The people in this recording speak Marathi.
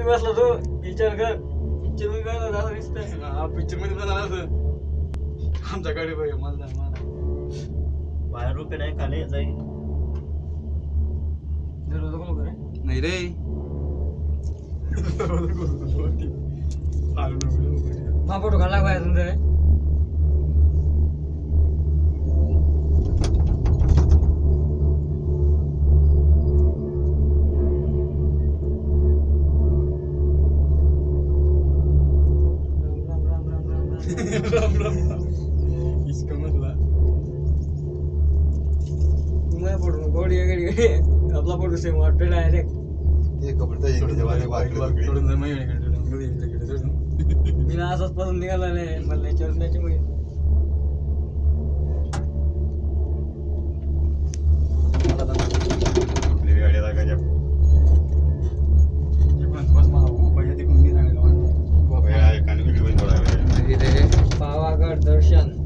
मध्ये बसला तो विचार कर पिक्चर मध्ये काय झालं दिसतंय हा पिक्चर मध्ये पण झालं असं आमच्याकडे बघ मला बाहेर रुपये नाही खाली जाईल दरवाजा कोण करे नाही रे हा फोटो काढला बाहेर तुमचा रे राम राम इसका मधला तुम्हाला फोटो गोडी गडी आपला फोटो सेम वाटतो डायरेक्ट ते कपडे सोडून जर महिने मी असाच पासून निघाला नाही मला याच्यावर त्याच्यामुळे पावागढ दर्शन